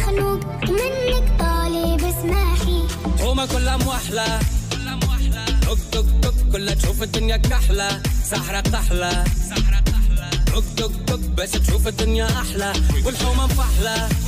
مخنوق منك طالب اسمحي. حومة كلها موحلة دق دق دق كلها تشوف الدنيا كحلة. سحرة قحلة دق دق دق بس تشوف الدنيا أحلى. والحومة مفحلة